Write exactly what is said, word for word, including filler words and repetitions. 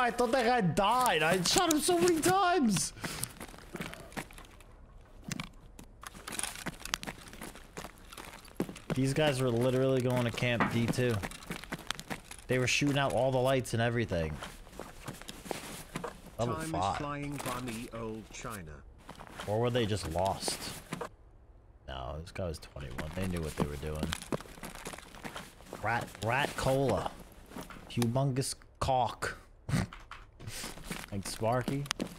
I thought that guy died. I shot him so many times. These guys were literally going to camp D two. They were shooting out all the lights and everything. Level Time five. is flying by me, old China. Or were they just lost? No, this guy was twenty-one. They knew what they were doing. Rat, rat cola. Humongous cock. Like Sparky.